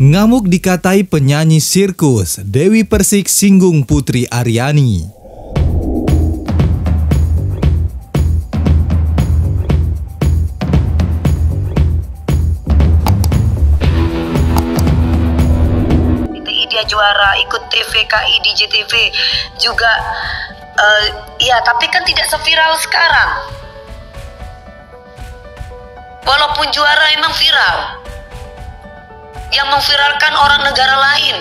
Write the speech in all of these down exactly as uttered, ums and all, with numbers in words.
Ngamuk dikatai penyanyi sirkus, Dewi Persik singgung Putri Aryani. Dia juara, ikut T V K I di J T V juga, uh, ya tapi kan tidak seviral sekarang. Walaupun juara emang viral, yang memviralkan orang negara lain.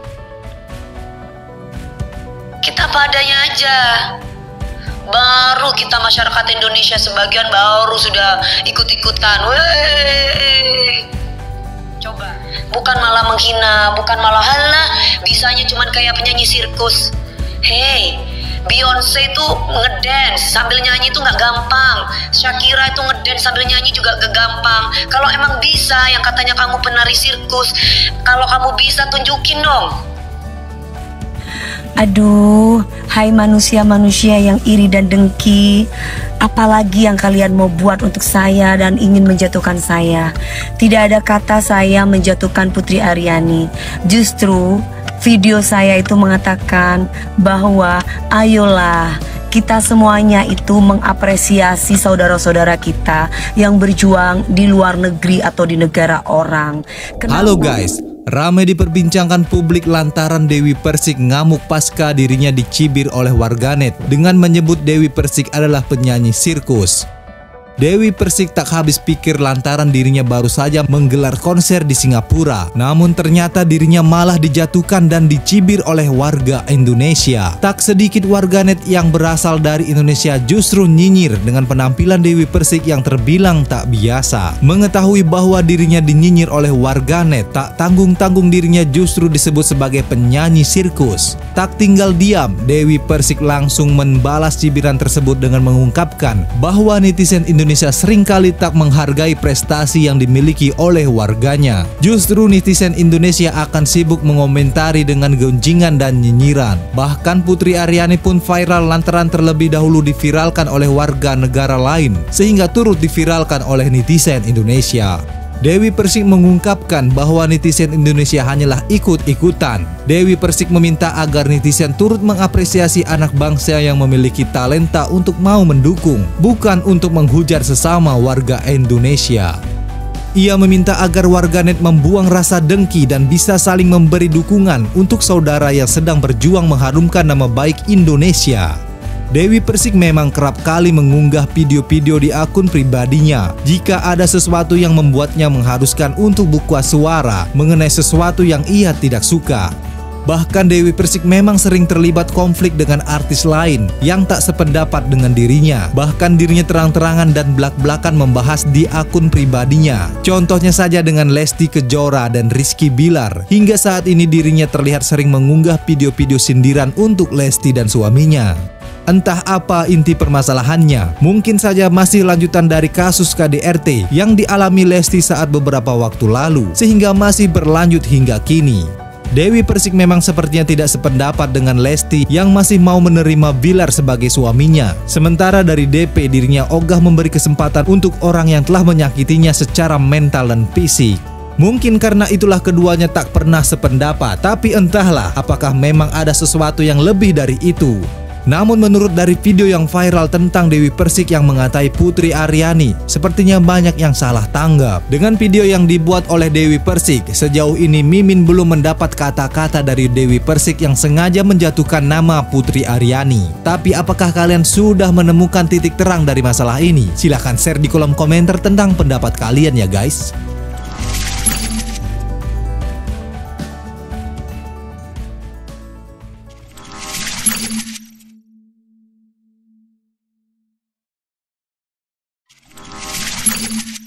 Kita padanya aja. Baru kita masyarakat Indonesia sebagian baru sudah ikut-ikutan. Wey. Coba, bukan malah menghina, bukan malah halah, bisanya cuman kayak penyanyi sirkus. Hey, Beyonce itu ngedance sambil nyanyi itu nggak gampang. Shakira itu ngedance sambil nyanyi juga gak gampang. Kalau emang bisa, yang katanya kamu penari sirkus, kalau kamu bisa tunjukin dong. Aduh, hai manusia-manusia yang iri dan dengki. Apalagi yang kalian mau buat untuk saya dan ingin menjatuhkan saya. Tidak ada kata saya menjatuhkan Putri Aryani. Justru video saya itu mengatakan bahwa ayolah kita semuanya itu mengapresiasi saudara-saudara kita yang berjuang di luar negeri atau di negara orang. Kenapa? Halo guys, ramai diperbincangkan publik lantaran Dewi Persik ngamuk pasca dirinya dicibir oleh warganet dengan menyebut Dewi Persik adalah penyanyi sirkus. Dewi Persik tak habis pikir lantaran dirinya baru saja menggelar konser di Singapura. Namun ternyata dirinya malah dijatuhkan dan dicibir oleh warga Indonesia. Tak sedikit warganet yang berasal dari Indonesia justru nyinyir dengan penampilan Dewi Persik yang terbilang tak biasa. Mengetahui bahwa dirinya dinyinyir oleh warganet, tak tanggung-tanggung dirinya justru disebut sebagai penyanyi sirkus. Tak tinggal diam, Dewi Persik langsung membalas cibiran tersebut dengan mengungkapkan bahwa netizen Indonesia Indonesia seringkali tak menghargai prestasi yang dimiliki oleh warganya. Justru netizen Indonesia akan sibuk mengomentari dengan gunjingan dan nyinyiran. Bahkan Putri Aryani pun viral lantaran terlebih dahulu diviralkan oleh warga negara lain, sehingga turut diviralkan oleh netizen Indonesia. Dewi Persik mengungkapkan bahwa netizen Indonesia hanyalah ikut-ikutan. Dewi Persik meminta agar netizen turut mengapresiasi anak bangsa yang memiliki talenta untuk mau mendukung, bukan untuk menghujat sesama warga Indonesia. Ia meminta agar warganet membuang rasa dengki dan bisa saling memberi dukungan untuk saudara yang sedang berjuang mengharumkan nama baik Indonesia. Dewi Persik memang kerap kali mengunggah video-video di akun pribadinya jika ada sesuatu yang membuatnya mengharuskan untuk buka suara mengenai sesuatu yang ia tidak suka. Bahkan Dewi Persik memang sering terlibat konflik dengan artis lain yang tak sependapat dengan dirinya. Bahkan dirinya terang-terangan dan belak-belakan membahas di akun pribadinya. Contohnya saja dengan Lesti Kejora dan Rizky Bilar. Hingga saat ini dirinya terlihat sering mengunggah video-video sindiran untuk Lesti dan suaminya. Entah apa inti permasalahannya, mungkin saja masih lanjutan dari kasus K D R T yang dialami Lesti saat beberapa waktu lalu, sehingga masih berlanjut hingga kini. Dewi Persik memang sepertinya tidak sependapat dengan Lesti yang masih mau menerima Bilar sebagai suaminya. Sementara dari D P dirinya ogah memberi kesempatan untuk orang yang telah menyakitinya secara mental dan fisik. Mungkin karena itulah keduanya tak pernah sependapat, tapi entahlah apakah memang ada sesuatu yang lebih dari itu. Namun menurut dari video yang viral tentang Dewi Persik yang mengatai Putri Aryani, sepertinya banyak yang salah tanggap. Dengan video yang dibuat oleh Dewi Persik, sejauh ini Mimin belum mendapat kata-kata dari Dewi Persik yang sengaja menjatuhkan nama Putri Aryani. Tapi apakah kalian sudah menemukan titik terang dari masalah ini? Silahkan share di kolom komentar tentang pendapat kalian ya guys. You